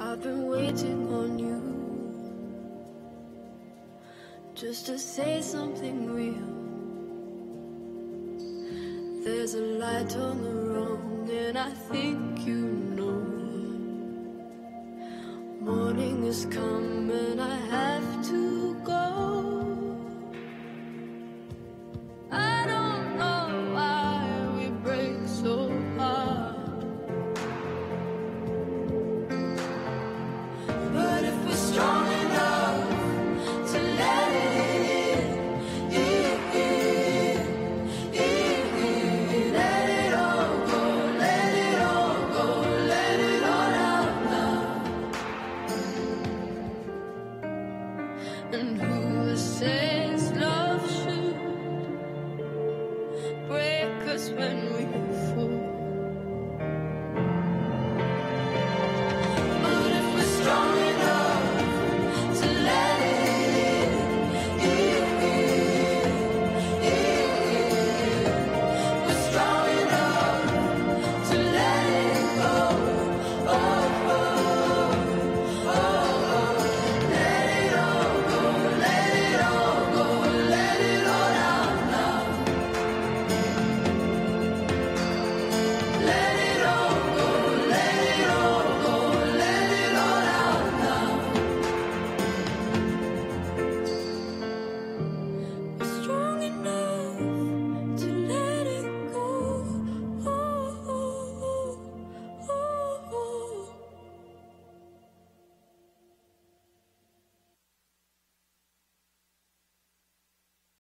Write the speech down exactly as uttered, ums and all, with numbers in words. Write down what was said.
I've been waiting on you, just to say something real. There's a light on the wrong, and I think you know. Morning has come and I have